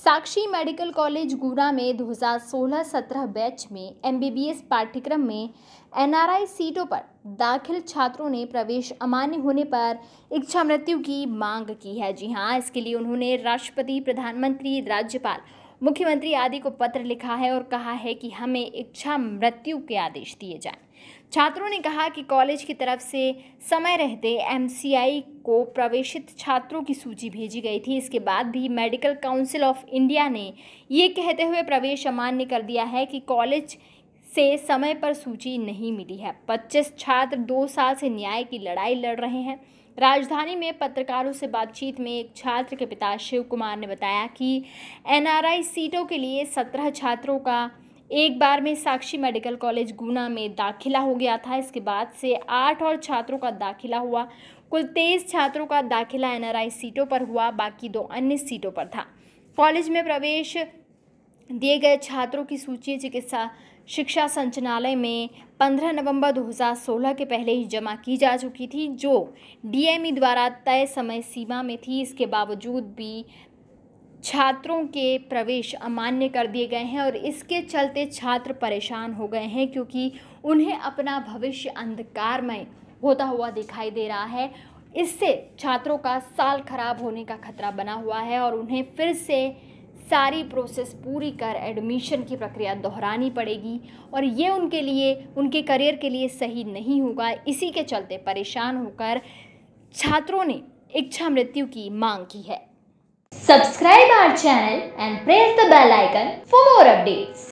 साक्षी medical college गुना में 2016-17 batch में MBBS पाठ्यक्रम में एनआरआई सीटों पर दाखिल छात्रों ने प्रवेश अमान्य होने पर इच्छा मृत्यु की मांग की है। जी हां, इसके लिए उन्होंने राष्ट्रपति, प्रधानमंत्री, राज्यपाल, मुख्यमंत्री आदि को पत्र लिखा है और कहा है कि हमें इच्छा मृत्यु के आदेश दिए जाएं। छात्रों ने कहा कि कॉलेज की तरफ से समय रहते एमसीआई को प्रवेशित छात्रों की सूची भेजी गई थी। इसके बाद भी मेडिकल काउंसिल ऑफ इंडिया ने ये कहते हुए प्रवेश अमान्य कर दिया है कि कॉलेज से समय पर सूची नहीं मिली है। 25 छात्र 2 साल से न्याय की लड़ाई लड़ रहे हैं। राजधानी में पत्रकारों से बातचीत में एक छात्र के पिता शिव कुमार ने बताया कि एनआरआई सीटों के लिए 17 छात्रों का एक बार में साक्षी मेडिकल कॉलेज गुना में दाखिला हो गया था। इसके बाद से 8 और छात्रों का दाखिला हुआ। कुल 23 छात्रों का दाखिला एनआरआई सीटों पर हुआ, बाकी 2 अन्य सीटों पर था। कॉलेज में प्रवेश दिए गए छात्रों की सूची चिकित्सा शिक्षा संचालनालय में 15 नवंबर 2016 के पहले ही जमा की जा चुकी थी, जो डीएमई द्वारा तय समय सीमा में थी। इसके बावजूद भी छात्रों के प्रवेश अमान्य कर दिए गए हैं और इसके चलते छात्र परेशान हो गए हैं, क्योंकि उन्हें अपना भविष्य अंधकारमय होता हुआ दिखाई दे रहा है। इससे छात्रों का साल खराब होने का खतरा बना हुआ है और उन्हें फिर से सारी प्रोसेस पूरी कर एडमिशन की प्रक्रिया दोहरानी पड़ेगी और ये उनके लिए, उनके करियर के लिए सही नहीं होगा। इसी के चलते परेशान होकर छात्रों ने इच्छा मृत्यु की मांग की है। Subscribe our channel and press the bell icon for more updates.